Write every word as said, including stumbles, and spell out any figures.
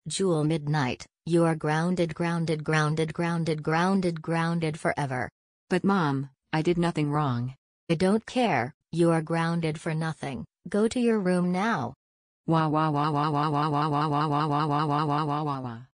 Jewel Midnight, you are grounded, grounded, grounded, grounded, grounded, grounded forever. But Mom, I did nothing wrong. I don't care, you are grounded for nothing. Go to your room now. Wah wah wah wah wah wah wah wah wah wah wah wah wah wah wah wah.